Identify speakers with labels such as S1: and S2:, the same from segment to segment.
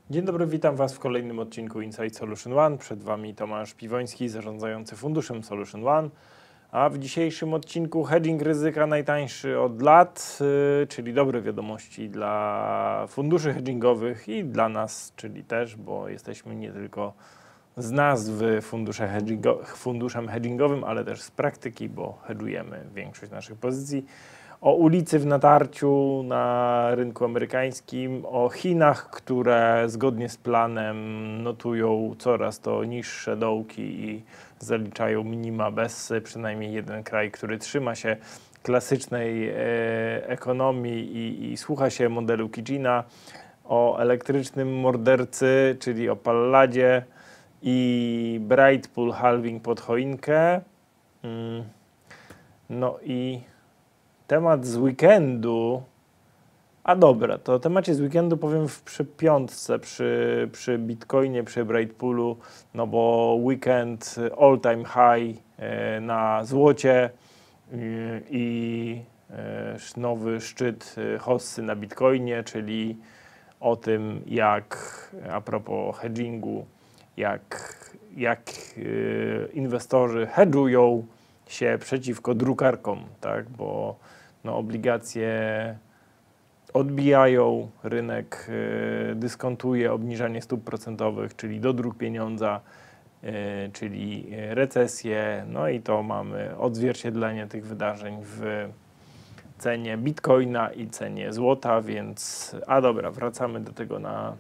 S1: Dzień dobry, witam Was w kolejnym odcinku Inside Solution One. Przed Wami Tomasz Piwoński, zarządzający funduszem Solution One. A w dzisiejszym odcinku hedging ryzyka najtańszy od lat, czyli dobre wiadomości dla funduszy hedgingowych i dla nas, czyli też, bo jesteśmy nie tylko z nazwy funduszem hedgingowym, ale też z praktyki, bo hedżujemy większość naszych pozycji. O ulicy w natarciu na rynku amerykańskim, o Chinach, które zgodnie z planem notują coraz to niższe dołki i zaliczają minima bez przynajmniej jeden kraj, który trzyma się klasycznej ekonomii i słucha się modelu Kijina, o elektrycznym mordercy, czyli o Palladzie i Brightpool halving pod choinkę. No i temat z weekendu. A dobra, to o temacie z weekendu powiem przy piątce, przy Bitcoinie, przy Brightpoolu, no bo weekend all time high na złocie i nowy szczyt hossy na Bitcoinie, czyli o tym, jak a propos hedgingu, jak inwestorzy hedżują się przeciwko drukarkom, tak, bo no, obligacje odbijają, rynek dyskontuje obniżanie stóp procentowych, czyli dodruk pieniądza, czyli recesję, no i to mamy odzwierciedlenie tych wydarzeń w cenie bitcoina i cenie złota, więc dobra, wracamy do tego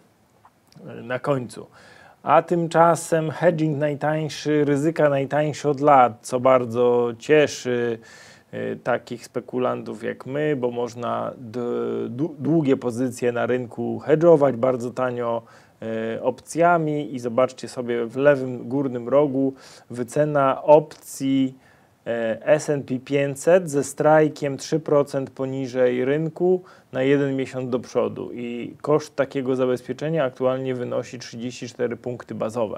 S1: na końcu. A tymczasem hedging najtańszy, ryzyka najtańszy od lat, co bardzo cieszy takich spekulantów jak my, bo można długie pozycje na rynku hedżować bardzo tanio opcjami i zobaczcie sobie w lewym górnym rogu wycena opcji S&P 500 ze strajkiem 3% poniżej rynku na 1 miesiąc do przodu i koszt takiego zabezpieczenia aktualnie wynosi 34 punkty bazowe.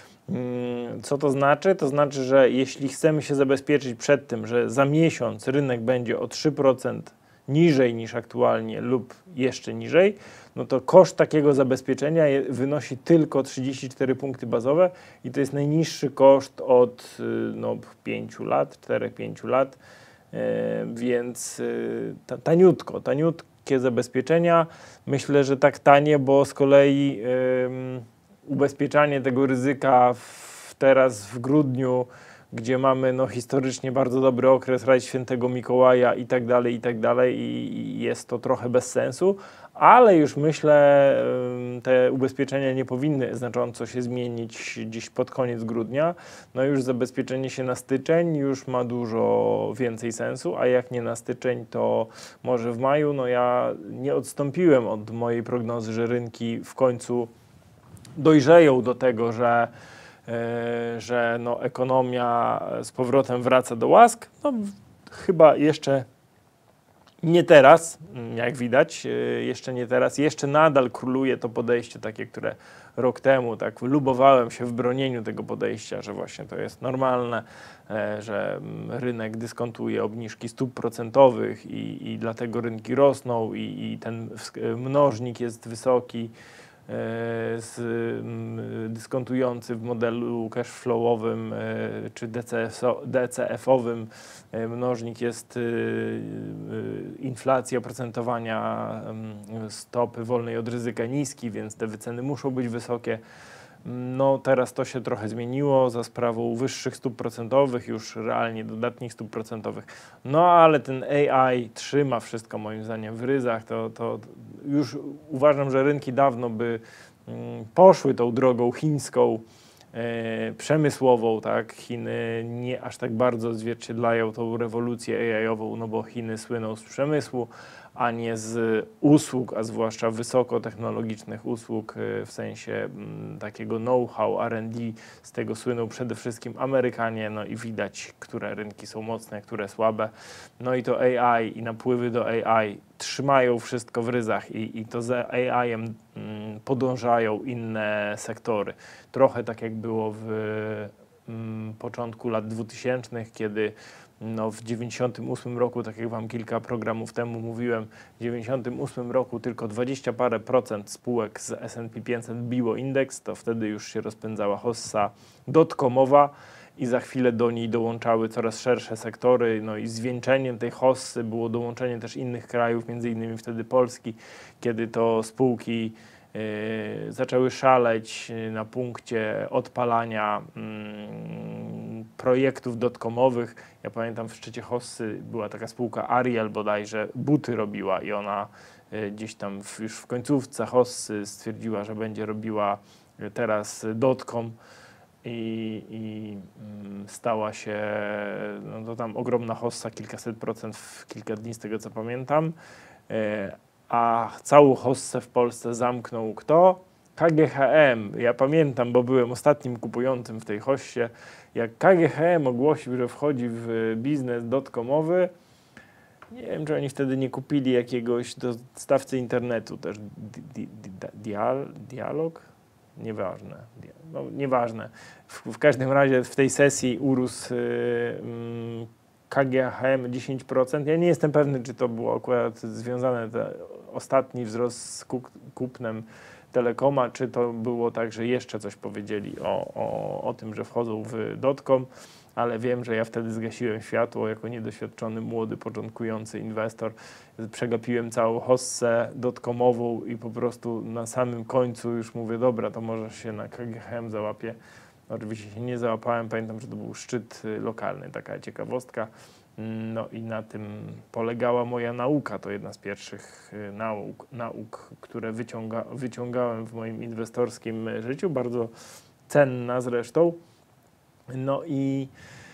S1: Co to znaczy? To znaczy, że jeśli chcemy się zabezpieczyć przed tym, że za miesiąc rynek będzie o 3% niżej niż aktualnie lub jeszcze niżej, no to koszt takiego zabezpieczenia wynosi tylko 34 punkty bazowe i to jest najniższy koszt od 5 lat, 4-5 lat, więc taniutkie zabezpieczenia. Myślę, że tak tanie, bo z kolei ubezpieczanie tego ryzyka teraz w grudniu, gdzie mamy historycznie bardzo dobry okres, rajd Świętego Mikołaja i tak dalej i jest to trochę bez sensu, ale już myślę, te ubezpieczenia nie powinny znacząco się zmienić dziś pod koniec grudnia. No już zabezpieczenie się na styczeń już ma dużo więcej sensu, a jak nie na styczeń, to może w maju. No ja nie odstąpiłem od mojej prognozy, że rynki w końcu dojrzeją do tego, że ekonomia z powrotem wraca do łask. No, chyba jeszcze nie teraz, jak widać, jeszcze nie teraz. Jeszcze nadal króluje to podejście takie, które rok temu tak lubowałem się w bronieniu tego podejścia, że właśnie to jest normalne, że rynek dyskontuje obniżki stóp procentowych i dlatego rynki rosną i ten mnożnik jest wysoki, dyskontujący w modelu cashflowowym czy DCF-owym mnożnik jest inflacji oprocentowania stopy wolnej od ryzyka niski, więc te wyceny muszą być wysokie. No teraz to się trochę zmieniło za sprawą wyższych stóp procentowych, już realnie dodatnich stóp procentowych. No ale ten AI trzyma wszystko moim zdaniem w ryzach. To już uważam, że rynki dawno by poszły tą drogą chińską, przemysłową, tak? Chiny nie aż tak bardzo odzwierciedlają tą rewolucję AI-ową, no bo Chiny słyną z przemysłu, a nie z usług, a zwłaszcza wysokotechnologicznych usług, w sensie takiego know-how, R&D, z tego słyną przede wszystkim Amerykanie, no i widać, które rynki są mocne, które słabe. No i to AI i napływy do AI trzymają wszystko w ryzach i to za AI-em podążają inne sektory. Trochę tak jak było początku lat 2000, kiedy no, w 98 roku, tak jak wam kilka programów temu mówiłem, w 98 roku tylko 20 parę procent spółek z S&P 500 biło indeks, to wtedy już się rozpędzała hossa dotcomowa i za chwilę do niej dołączały coraz szersze sektory, no i zwieńczeniem tej hossy było dołączenie też innych krajów, między innymi wtedy Polski, kiedy to spółki zaczęły szaleć na punkcie odpalania projektów dotcomowych. Ja pamiętam, w szczycie hossy była taka spółka Ariel bodajże, buty robiła i ona gdzieś tam już w końcówce hossy stwierdziła, że będzie robiła teraz dotcom i stała się, no to tam ogromna hossa, kilkaset procent w kilka dni z tego co pamiętam. A całą hossę w Polsce zamknął kto? KGHM. Ja pamiętam, bo byłem ostatnim kupującym w tej hossie. Jak KGHM ogłosił, że wchodzi w biznes dotcomowy, nie wiem, czy oni wtedy nie kupili jakiegoś dostawcy internetu też. Dialog? Nieważne. No, nieważne. W każdym razie w tej sesji urósł KGHM 10%. Ja nie jestem pewny, czy to było akurat związane, ostatni wzrost z kupnem Telekoma, czy to było tak, że jeszcze coś powiedzieli o tym, że wchodzą w dotcom, ale wiem, że ja wtedy zgasiłem światło jako niedoświadczony, młody, początkujący inwestor. Przegapiłem całą hossę dotcomową i po prostu na samym końcu już mówię, dobra, to może się na KGHM załapię. Oczywiście się nie załapałem, pamiętam, że to był szczyt lokalny, taka ciekawostka. No i na tym polegała moja nauka. To jedna z pierwszych nauk, które wyciągałem w moim inwestorskim życiu, bardzo cenna zresztą. No i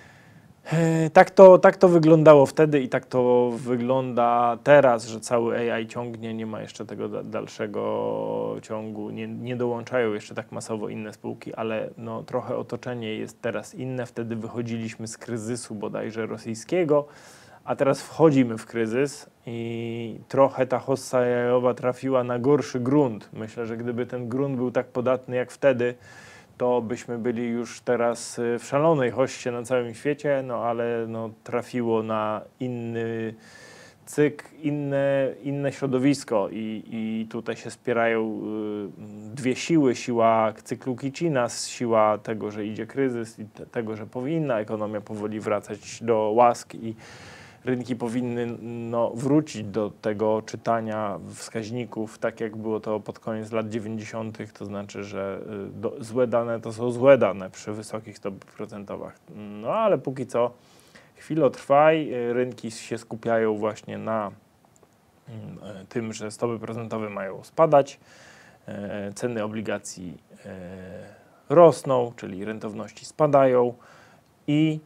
S1: tak to wyglądało wtedy i tak to wygląda teraz, że cały AI ciągnie, nie ma jeszcze tego dalszego ciągu, nie dołączają jeszcze tak masowo inne spółki, ale no, trochę otoczenie jest teraz inne. Wtedy wychodziliśmy z kryzysu bodajże rosyjskiego, a teraz wchodzimy w kryzys i trochę ta hossa jajowa trafiła na gorszy grunt. Myślę, że gdyby ten grunt był tak podatny jak wtedy, to byśmy byli już teraz w szalonej hossie na całym świecie, no ale no, trafiło na inny cykl, inne środowisko i tutaj się spierają dwie siły, siła cyklu Kicina, siła tego, że idzie kryzys i tego, że powinna ekonomia powoli wracać do łask i rynki powinny no, wrócić do tego czytania wskaźników, tak jak było to pod koniec lat 90., to znaczy, że złe dane to są złe dane przy wysokich stopach procentowych. No ale póki co chwilotrwaj, rynki się skupiają właśnie na tym, że stopy procentowe mają spadać, ceny obligacji rosną, czyli rentowności spadają i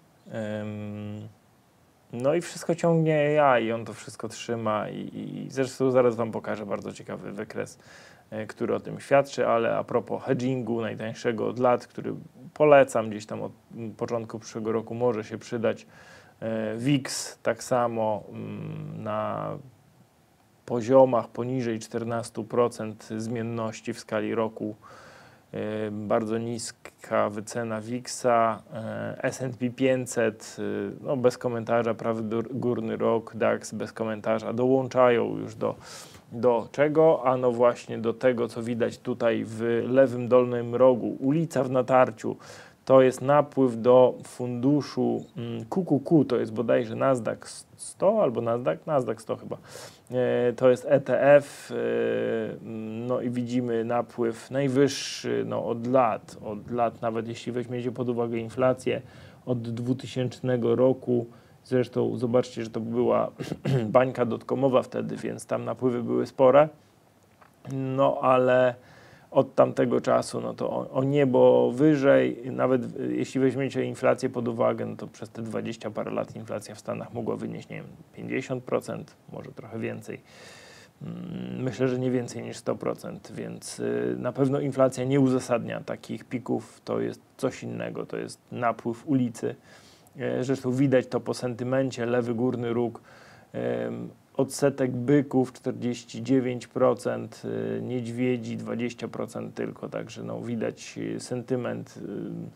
S1: no i wszystko ciągnie AI i on to wszystko trzyma i zresztą zaraz wam pokażę bardzo ciekawy wykres, który o tym świadczy, ale a propos hedgingu najtańszego od lat, który polecam gdzieś tam od początku przyszłego roku, może się przydać. WIX tak samo na poziomach poniżej 14% zmienności w skali roku. Bardzo niska wycena WIX-a, S&P 500, no bez komentarza, prawy górny róg, DAX bez komentarza, dołączają już do czego? A no właśnie do tego, co widać tutaj w lewym dolnym rogu, ulica w natarciu. To jest napływ do funduszu QQQ, to jest bodajże Nasdaq 100 albo Nasdaq 100 chyba. To jest ETF, no i widzimy napływ najwyższy no, od lat, nawet jeśli weźmiecie pod uwagę inflację od 2000 roku. Zresztą zobaczcie, że to była bańka dotcomowa wtedy, więc tam napływy były spore. No ale od tamtego czasu, no to o niebo wyżej, nawet jeśli weźmiecie inflację pod uwagę, no to przez te 20 parę lat inflacja w Stanach mogła wynieść, nie wiem, 50%, może trochę więcej. Myślę, że nie więcej niż 100%, więc na pewno inflacja nie uzasadnia takich pików, to jest coś innego, to jest napływ ulicy. Zresztą widać to po sentymencie, lewy górny róg, odsetek byków 49%, niedźwiedzi 20% tylko, także no widać sentyment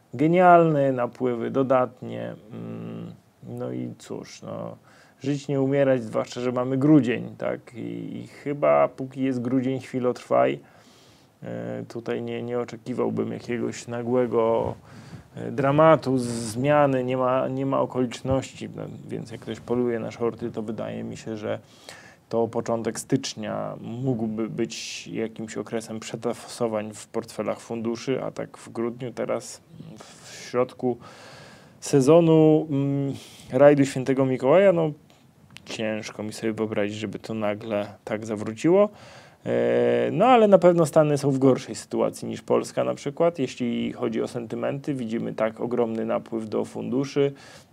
S1: genialny, napływy dodatnie. No i cóż, no, żyć nie umierać, zwłaszcza, że mamy grudzień, tak? I chyba póki jest grudzień, chwilotrwaj. Tutaj nie oczekiwałbym jakiegoś nagłego dramatu, zmiany, nie ma okoliczności, no, więc jak ktoś poluje na shorty, to wydaje mi się, że to początek stycznia mógłby być jakimś okresem przetasowań w portfelach funduszy, a tak w grudniu teraz w środku sezonu rajdu Świętego Mikołaja, no ciężko mi sobie wyobrazić, żeby to nagle tak zawróciło. No ale na pewno Stany są w gorszej sytuacji niż Polska na przykład, jeśli chodzi o sentymenty. Widzimy tak ogromny napływ do funduszy,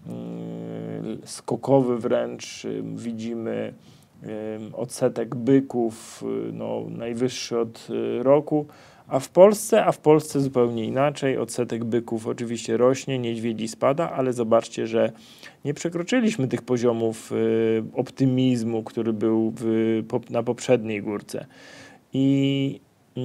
S1: skokowy wręcz, widzimy odsetek byków, no, najwyższy od roku, a w Polsce zupełnie inaczej. Odsetek byków oczywiście rośnie, niedźwiedzi spada, ale zobaczcie, że nie przekroczyliśmy tych poziomów optymizmu, który był na poprzedniej górce. I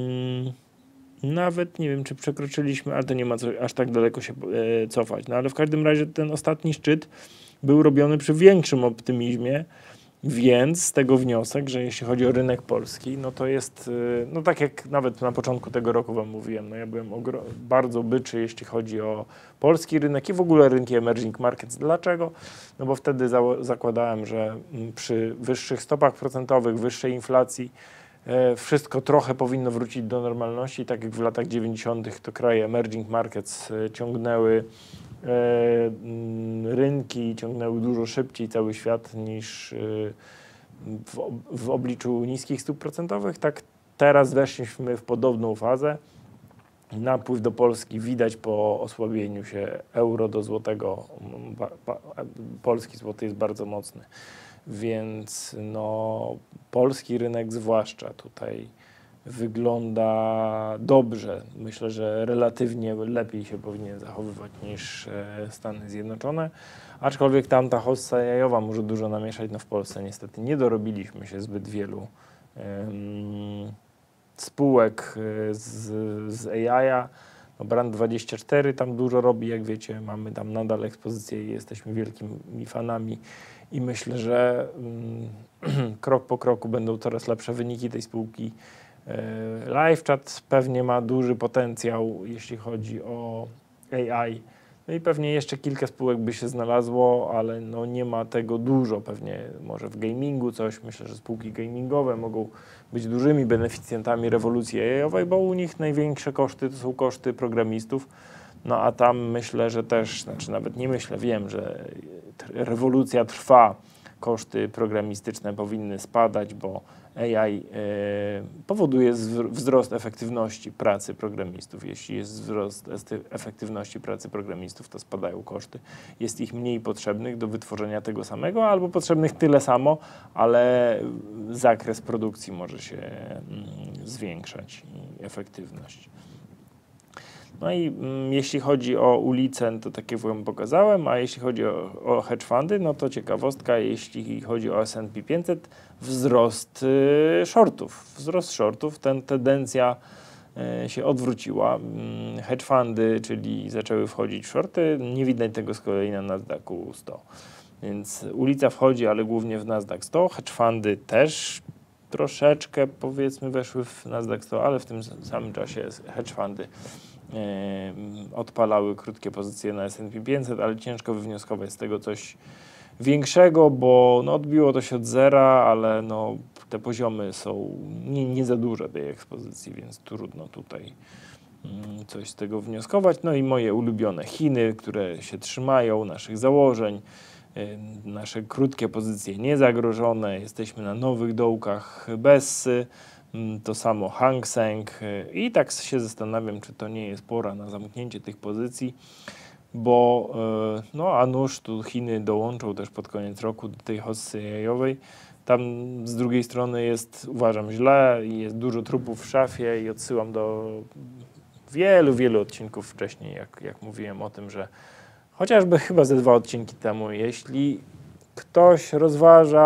S1: nawet nie wiem, czy przekroczyliśmy, ale to nie ma co aż tak daleko się cofać. No ale w każdym razie ten ostatni szczyt był robiony przy większym optymizmie, więc z tego wniosek, że jeśli chodzi o rynek polski, no to jest, no tak jak nawet na początku tego roku wam mówiłem, no ja byłem bardzo byczy, jeśli chodzi o polski rynek i w ogóle rynki emerging markets. Dlaczego? No bo wtedy zakładałem, że przy wyższych stopach procentowych, wyższej inflacji, wszystko trochę powinno wrócić do normalności, tak jak w latach 90. to kraje emerging markets ciągnęły rynki, ciągnęły dużo szybciej cały świat niż w obliczu niskich stóp procentowych. Tak teraz weszliśmy w podobną fazę. Napływ do Polski widać po osłabieniu się euro do złotego. Polski złoty jest bardzo mocny. Więc no, polski rynek zwłaszcza tutaj wygląda dobrze. Myślę, że relatywnie lepiej się powinien zachowywać niż Stany Zjednoczone. Aczkolwiek tamta hossa jajowa może dużo namieszać. No w Polsce niestety nie dorobiliśmy się zbyt wielu spółek z AI-a. No Brand24 tam dużo robi, jak wiecie, mamy tam nadal ekspozycję i jesteśmy wielkimi fanami i myślę, że krok po kroku będą coraz lepsze wyniki tej spółki. LiveChat pewnie ma duży potencjał, jeśli chodzi o AI. No i pewnie jeszcze kilka spółek by się znalazło, ale no nie ma tego dużo. Pewnie może w gamingu coś. Myślę, że spółki gamingowe mogą być dużymi beneficjentami rewolucji AI-owej, bo u nich największe koszty to są koszty programistów. No a tam myślę, że też, znaczy nawet nie myślę, wiem, że rewolucja trwa. Koszty programistyczne powinny spadać, bo AI powoduje wzrost efektywności pracy programistów. Jeśli jest wzrost efektywności pracy programistów, to spadają koszty. Jest ich mniej potrzebnych do wytworzenia tego samego, albo potrzebnych tyle samo, ale zakres produkcji może się zwiększać i efektywność. No i jeśli chodzi o ulicę, to takie wam pokazałem, a jeśli chodzi o hedge fundy, no to ciekawostka, jeśli chodzi o S&P 500, wzrost shortów. Wzrost shortów, tendencja się odwróciła. Hedge fundy, czyli zaczęły wchodzić w shorty, nie widać tego z kolei na Nasdaqu 100. Więc ulica wchodzi, ale głównie w Nasdaq 100. Hedge fundy też troszeczkę, powiedzmy, weszły w Nasdaq 100, ale w tym samym czasie hedge fundy odpalały krótkie pozycje na S&P 500, ale ciężko wywnioskować z tego coś większego, bo no, odbiło to się od zera, ale no, te poziomy są nie za duże tej ekspozycji, więc trudno tutaj coś z tego wnioskować. No i moje ulubione Chiny, które się trzymają naszych założeń, nasze krótkie pozycje niezagrożone, jesteśmy na nowych dołkach Bessy, to samo Hang Seng i tak się zastanawiam, czy to nie jest pora na zamknięcie tych pozycji, bo no a nuż tu Chiny dołączą też pod koniec roku do tej hossy jajowej. Tam z drugiej strony jest, uważam, źle i jest dużo trupów w szafie i odsyłam do wielu odcinków wcześniej, jak mówiłem o tym, że chociażby chyba ze 2 odcinki temu, jeśli ktoś rozważa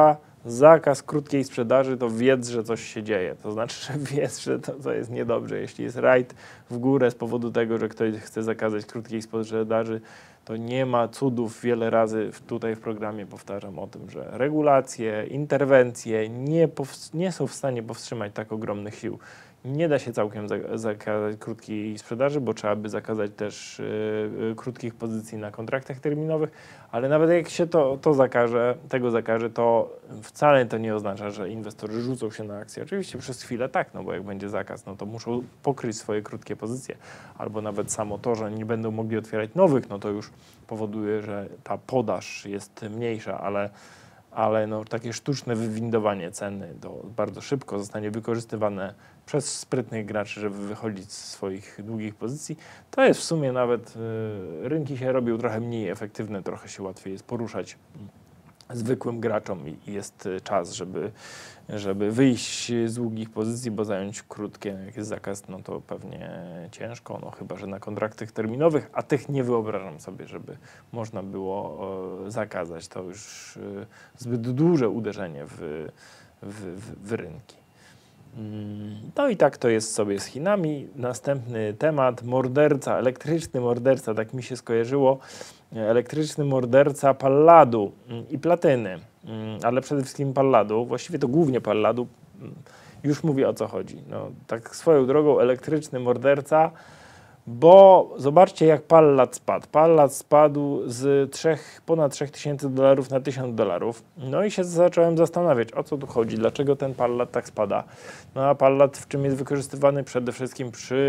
S1: zakaz krótkiej sprzedaży, to wiedz, że coś się dzieje. To znaczy, że wiedz, że to jest niedobrze. Jeśli jest rajd w górę z powodu tego, że ktoś chce zakazać krótkiej sprzedaży, to nie ma cudów. Wiele razy tutaj w programie powtarzam o tym, że regulacje, interwencje nie są w stanie powstrzymać tak ogromnych sił. Nie da się całkiem zakazać krótkiej sprzedaży, bo trzeba by zakazać też krótkich pozycji na kontraktach terminowych, ale nawet jak się tego zakaże, to wcale to nie oznacza, że inwestorzy rzucą się na akcje. Oczywiście przez chwilę tak, no bo jak będzie zakaz, no to muszą pokryć swoje krótkie pozycje, albo nawet samo to, że nie będą mogli otwierać nowych, no to już powoduje, że ta podaż jest mniejsza, ale no, takie sztuczne wywindowanie ceny to bardzo szybko zostanie wykorzystywane przez sprytnych graczy, żeby wychodzić z swoich długich pozycji. To jest w sumie nawet, rynki się robią trochę mniej efektywne, trochę się łatwiej jest poruszać zwykłym graczom i jest czas, żeby wyjść z długich pozycji, bo zająć krótkie, jak jest zakaz, no to pewnie ciężko, no chyba że na kontraktach terminowych, a tych nie wyobrażam sobie, żeby można było zakazać. To już zbyt duże uderzenie w rynki. No i tak to jest sobie z Chinami. Następny temat, morderca, elektryczny morderca, tak mi się skojarzyło, elektryczny morderca palladu i platyny, ale przede wszystkim palladu, właściwie to głównie palladu, już mówię o co chodzi. No, tak swoją drogą elektryczny morderca, bo zobaczcie jak pallat spadł. Pallat spadł z ponad $3000 na $1000. No i się zacząłem zastanawiać, o co tu chodzi, dlaczego ten pallat tak spada. No a pallat w czym jest wykorzystywany? Przede wszystkim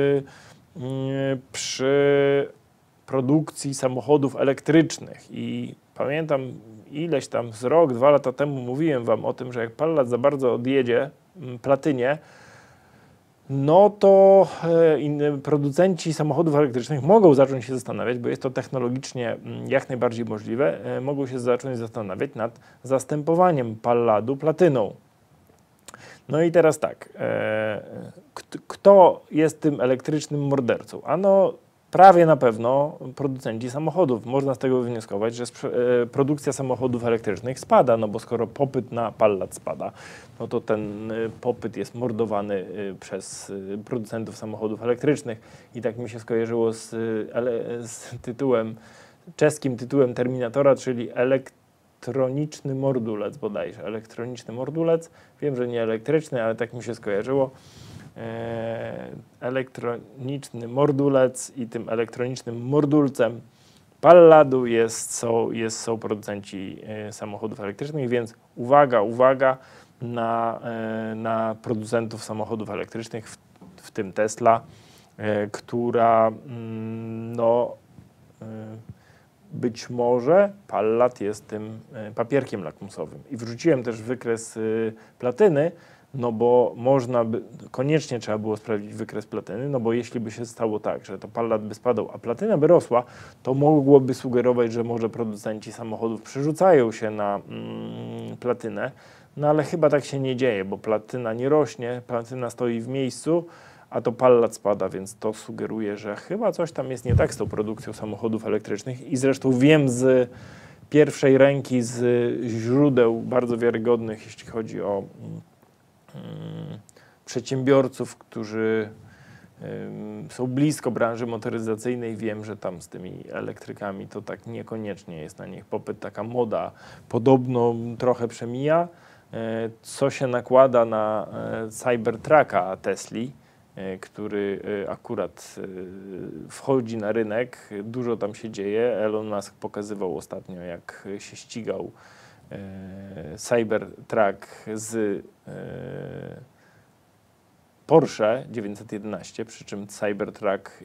S1: przy produkcji samochodów elektrycznych. I pamiętam ileś tam z rok, 2 lata temu mówiłem wam o tym, że jak pallat za bardzo odjedzie platynie, no to producenci samochodów elektrycznych mogą zacząć się zastanawiać, bo jest to technologicznie jak najbardziej możliwe, mogą się zacząć zastanawiać nad zastępowaniem palladu platyną. No i teraz tak, kto jest tym elektrycznym mordercą? Ano prawie na pewno producenci samochodów. Można z tego wywnioskować, że produkcja samochodów elektrycznych spada, no bo skoro popyt na pallat spada, no to ten popyt jest mordowany przez producentów samochodów elektrycznych. I tak mi się skojarzyło z czeskim tytułem Terminatora, czyli elektroniczny mordulec bodajże. Elektroniczny mordulec. Wiem, że nie elektryczny, ale tak mi się skojarzyło. Elektroniczny mordulec i tym elektronicznym mordulcem palladu są producenci samochodów elektrycznych, więc uwaga na producentów samochodów elektrycznych, w tym Tesla, która być może pallat jest tym papierkiem lakmusowym. I wrzuciłem też wykres platyny, no bo koniecznie trzeba było sprawdzić wykres platyny, no bo jeśli by się stało tak, że to pallat by spadał, a platyna by rosła, to mogłoby sugerować, że może producenci samochodów przerzucają się na platynę, no ale chyba tak się nie dzieje, bo platyna nie rośnie, platyna stoi w miejscu, a to pallat spada, więc to sugeruje, że chyba coś tam jest nie tak z tą produkcją samochodów elektrycznych i zresztą wiem z pierwszej ręki, z źródeł bardzo wiarygodnych, jeśli chodzi o przedsiębiorców, którzy są blisko branży motoryzacyjnej. Wiem, że tam z tymi elektrykami to tak niekoniecznie jest na nich popyt, taka moda podobno trochę przemija, co się nakłada na Cybertrucka Tesli, który akurat wchodzi na rynek, dużo tam się dzieje. Elon Musk pokazywał ostatnio, jak się ścigał Cybertruck z Porsche 911, przy czym Cybertruck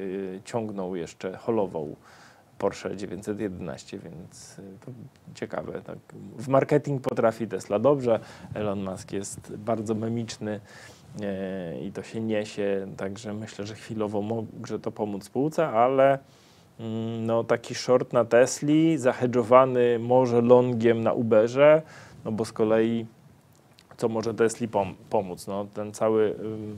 S1: holował Porsche 911, więc to ciekawe. Tak. W marketing potrafi Tesla dobrze, Elon Musk jest bardzo memiczny i to się niesie, także myślę, że chwilowo może to pomóc spółce, ale no, taki short na Tesli, zahedżowany może longiem na Uberze, no bo z kolei co może Tesli pomóc? No, ten cały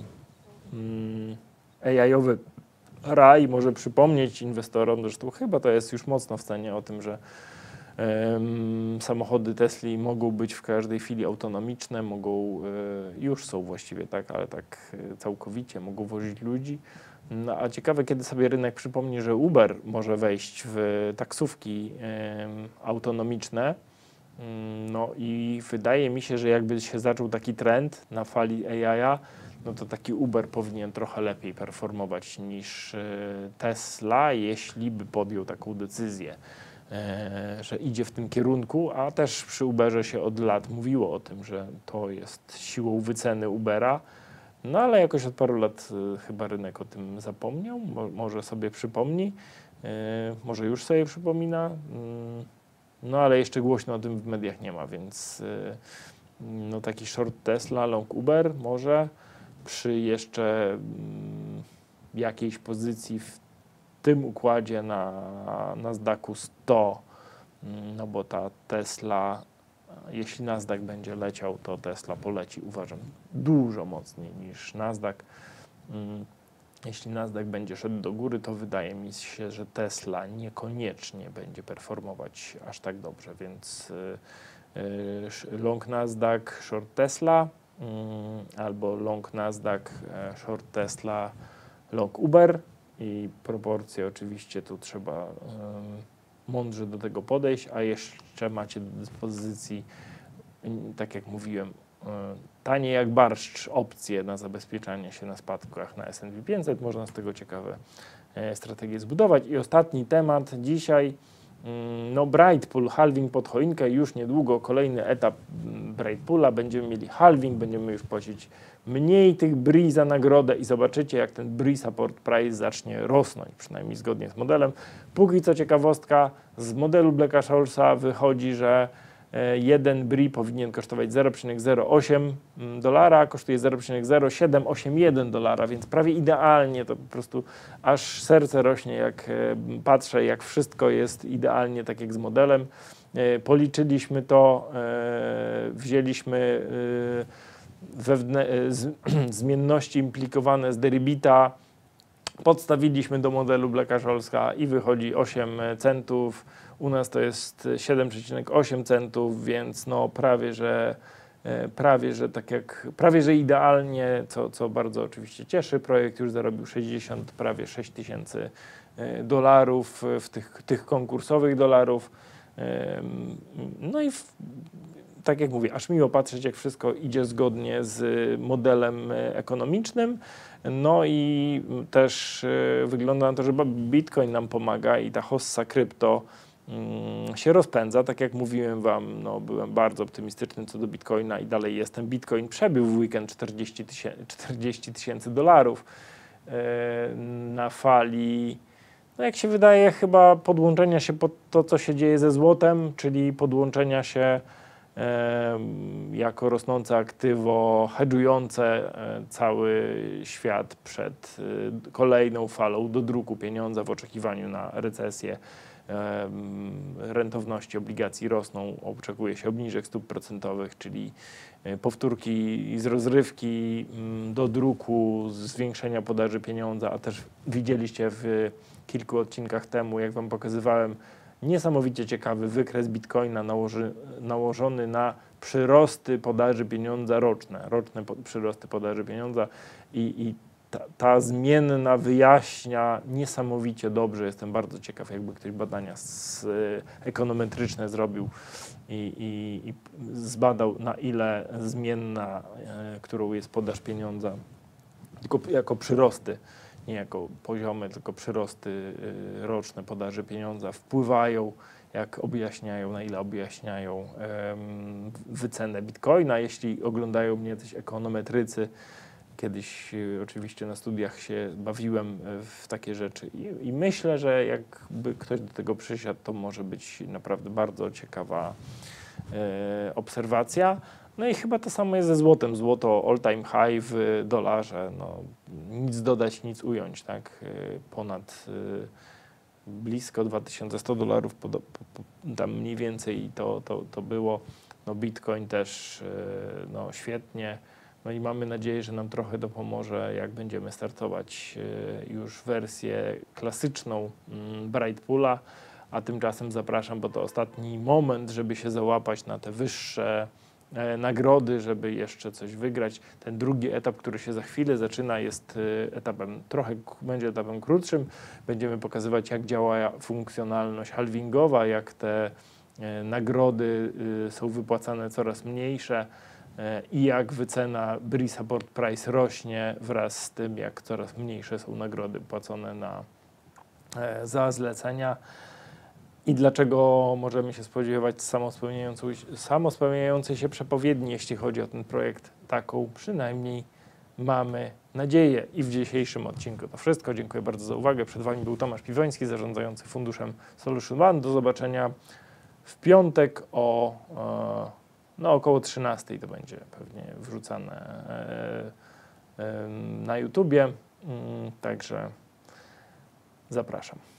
S1: AI-owy raj może przypomnieć inwestorom, zresztą chyba to jest już mocno w scenie, o tym, że Samochody Tesli mogą być w każdej chwili autonomiczne, już są właściwie tak, ale tak całkowicie, mogą wozić ludzi. No a ciekawe, kiedy sobie rynek przypomni, że Uber może wejść w taksówki autonomiczne. No i wydaje mi się, że jakby się zaczął taki trend na fali AI, no to taki Uber powinien trochę lepiej performować niż Tesla, jeśli by podjął taką decyzję, że idzie w tym kierunku, a też przy Uberze się od lat mówiło o tym, że to jest siłą wyceny Ubera. No ale jakoś od paru lat chyba rynek o tym zapomniał, może sobie przypomni, może już sobie przypomina, no ale jeszcze głośno o tym w mediach nie ma, więc no taki short Tesla, long Uber może przy jeszcze jakiejś pozycji w tym układzie na Nasdaqu 100, no bo ta Tesla, jeśli Nasdaq będzie leciał, to Tesla poleci, uważam, dużo mocniej niż Nasdaq. Jeśli Nasdaq będzie szedł do góry, to wydaje mi się, że Tesla niekoniecznie będzie performować aż tak dobrze, więc long Nasdaq, short Tesla, albo long Nasdaq, short Tesla, long Uber i proporcje oczywiście tu trzeba mądrze do tego podejść, a jeszcze macie do dyspozycji, tak jak mówiłem, tanie jak barszcz opcje na zabezpieczanie się na spadkach na S&P 500. Można z tego ciekawe strategie zbudować. I ostatni temat dzisiaj, no Bright Pool, halving pod choinkę, już niedługo kolejny etap Bright Poola, będziemy mieli halving, będziemy już płacić mniej tych BRI za nagrodę i zobaczycie, jak ten BRI support price zacznie rosnąć, przynajmniej zgodnie z modelem. Póki co ciekawostka, z modelu Black-Schollsa wychodzi, że jeden BRI powinien kosztować $0,08, kosztuje $0,0781, więc prawie idealnie, to po prostu aż serce rośnie, jak patrzę, jak wszystko jest idealnie tak jak z modelem. Policzyliśmy to, wzięliśmy zmienności implikowane z deribita, podstawiliśmy do modelu Blacka-Schollsa i wychodzi 8 centów. U nas to jest 7,8 centów, więc no prawie że tak jak, prawie że idealnie, co bardzo oczywiście cieszy. Projekt już zarobił prawie 6 tysięcy dolarów w tych konkursowych dolarów. No i tak jak mówię, aż miło patrzeć, jak wszystko idzie zgodnie z modelem ekonomicznym. No i też wygląda na to, że Bitcoin nam pomaga i ta hossa krypto się rozpędza. Tak jak mówiłem wam, no, byłem bardzo optymistyczny co do Bitcoina i dalej jestem. Bitcoin przebił w weekend 40 tysięcy dolarów na fali, no jak się wydaje, chyba podłączenia się pod to, co się dzieje ze złotem, czyli podłączenia się jako rosnące aktywo hedżujące cały świat przed kolejną falą dodruku pieniądza w oczekiwaniu na recesję. Rentowności obligacji rosną, oczekuje się obniżek stóp procentowych, czyli powtórki z rozrywki do druku, zwiększenia podaży pieniądza, a też widzieliście w kilku odcinkach temu, jak wam pokazywałem, niesamowicie ciekawy wykres Bitcoina nałożony na przyrosty podaży pieniądza roczne przyrosty podaży pieniądza i ta zmienna wyjaśnia niesamowicie dobrze. Jestem bardzo ciekaw, jakby ktoś badania ekonometryczne zrobił i zbadał, na ile zmienna, którą jest podaż pieniądza, tylko jako przyrosty, nie jako poziomy, tylko przyrosty roczne podaży pieniądza wpływają, jak objaśniają, na ile objaśniają wycenę Bitcoina. Jeśli oglądają mnie jacyś ekonometrycy, kiedyś oczywiście na studiach się bawiłem w takie rzeczy i myślę, że jakby ktoś do tego przysiadł, to może być naprawdę bardzo ciekawa obserwacja. No i chyba to samo jest ze złotem. Złoto all time high w dolarze. No, nic dodać, nic ująć, tak? Ponad blisko $2100 tam mniej więcej to było. No Bitcoin też no, świetnie. No i mamy nadzieję, że nam trochę dopomoże, jak będziemy startować już wersję klasyczną Bright Poola, a tymczasem zapraszam, bo to ostatni moment, żeby się załapać na te wyższe nagrody, żeby jeszcze coś wygrać. Ten drugi etap, który się za chwilę zaczyna, jest etapem będzie etapem krótszym. Będziemy pokazywać, jak działa funkcjonalność halvingowa, jak te nagrody są wypłacane coraz mniejsze i jak wycena BRI Support Price rośnie wraz z tym, jak coraz mniejsze są nagrody płacone za zlecenia. I dlaczego możemy się spodziewać samospełniającej się przepowiedni, jeśli chodzi o ten projekt? Taką przynajmniej mamy nadzieję. I w dzisiejszym odcinku to wszystko. Dziękuję bardzo za uwagę. Przed Wami był Tomasz Piwoński, zarządzający funduszem Solution One. Do zobaczenia w piątek około 13 to będzie pewnie wrzucane na YouTubie. Także zapraszam.